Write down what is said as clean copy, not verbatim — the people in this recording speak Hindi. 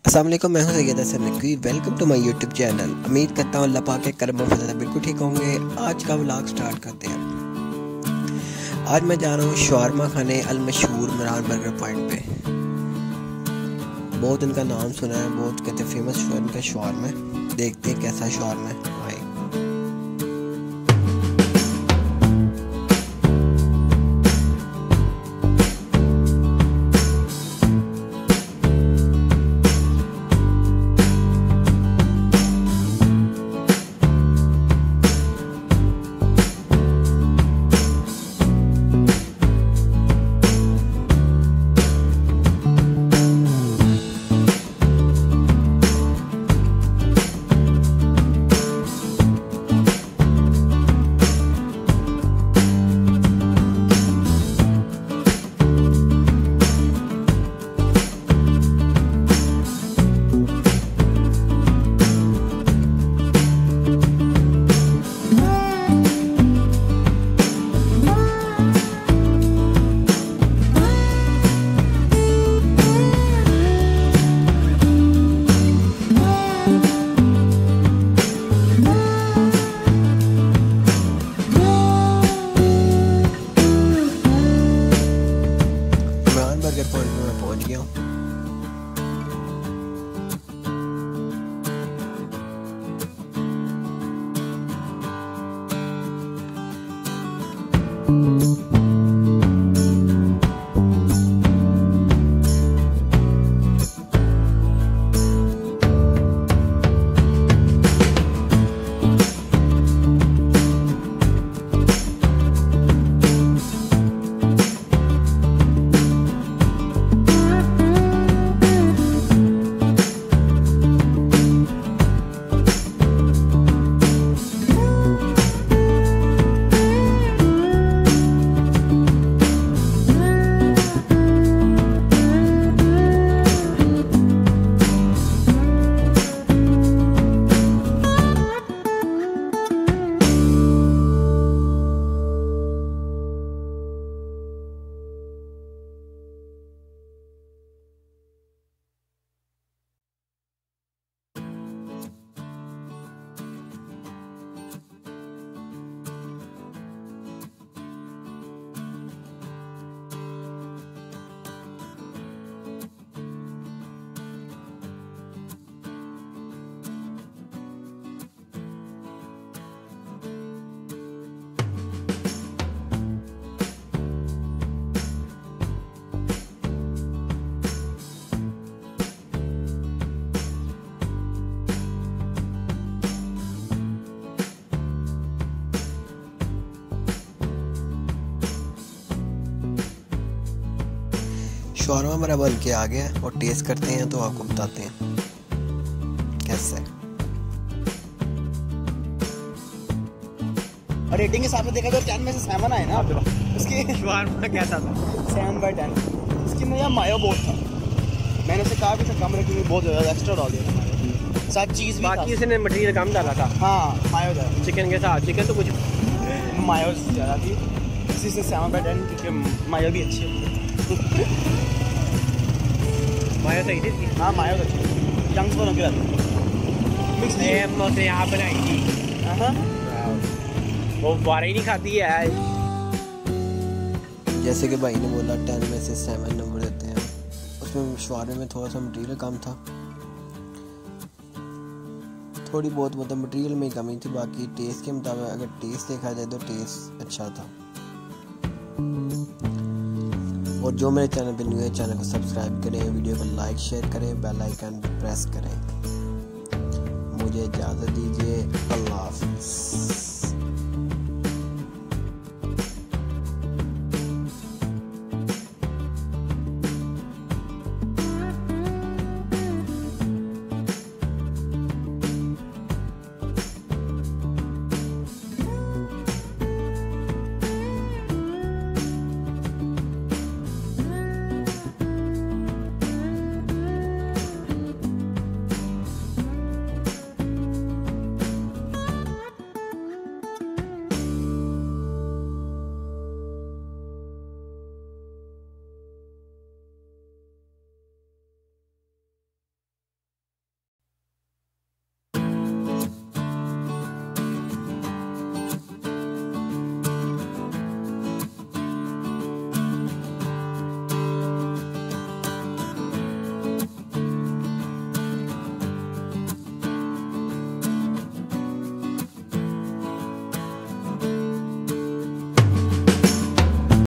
अस्सलाम वालेकुम, मैं हूं Syed Hasan Naqvi. Welcome to my YouTube channel. उम्मीद करता हूं अल्लाह पाक के करम और फज़ल बिल्कुल ठीक होंगे। आज का व्लॉग स्टार्ट करते हैं। आज मैं जा रहा हूं शवारमा खाने अल मशहूर मरान बर्गर पॉइंट पे। बहुत इनका नाम सुना है, बहुत कहते हैं फेमस इनका शवारमा है। देखते हैं कैसा शवारमा है। बर्गर पॉइंट में मैं पहुंच गया हूँ। शवारमा हमारा बन के आ गया और टेस्ट करते हैं तो आपको बताते हैं कैसा है। और रेटिंग के हिसाब से देखा तो 10 में से 7 आए ना उसकी। शवारमा कैसा था? 7/10। उसकी में यार मायो बहुत था। मैंने उसे कहा भी था कम रखी, बहुत ज़्यादा एक्स्ट्रा डाल दिया साथ चीज़। बाकी इसने मटेरियल कम डाला था। हाँ मायो था चिकन के साथ। चिकन तो कुछ मायो ज़्यादा थी, इसी से 7/10 क्योंकि मायो भी अच्छी है। मायो सही थी। हाँ मायो अच्छी यंग्स बनो के मिक्स हमने यहाँ बनाई थी। हाँ वो बारह ही नहीं खाती है। जैसे कि भाई ने बोला 10 में से 7 नंबर देते हैं। उसमें शवारमे में थोड़ा सा मटेरियल कम था, थोड़ी बहुत मतलब मटेरियल में कमी थी। बाकी टेस्ट के मुताबिक अगर टेस्ट देखा जाए तो टेस्ट अच्छा था। और जो मेरे चैनल पे न्यू है, चैनल को सब्सक्राइब करें, वीडियो को लाइक शेयर करें, बेल आइकन प्रेस करें। मुझे इजाज़त दीजिए। अल्लाह हाफ़िज़।